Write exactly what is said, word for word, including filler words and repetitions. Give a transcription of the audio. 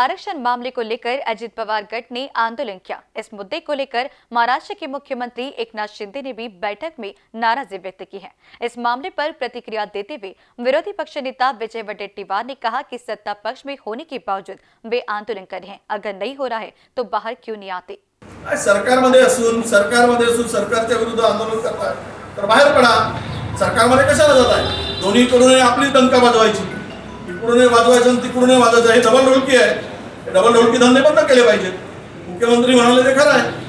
आरक्षण मामले को लेकर अजित पवार गट ने आंदोलन किया। इस मुद्दे को लेकर महाराष्ट्र के मुख्यमंत्री एकनाथ शिंदे ने भी बैठक में नाराजगी व्यक्त की है। इस मामले पर प्रतिक्रिया देते हुए विरोधी पक्ष नेता विजय वडेट्टीवार ने कहा कि सत्ता पक्ष में होने के बावजूद वे आंदोलन कर रहे हैं। अगर नहीं हो रहा है तो बाहर क्यों नहीं आते? सरकारमध्ये असून सरकारमध्ये असून सरकारच्या विरुद्ध आंदोलन करताय तर बाहेर पडा। सरकारमध्ये कशाला जात आहे? दोन्हीकडून आपली डंका वाजवायची, इकडून वाजवायचं आणि तिकडून वाजवायचं, हे डबल ढोलकी आहे। डबल ढोलकी धंदे बंद केले पाहिजेत। मुख्यमंत्री म्हणाले ते खरं आहे।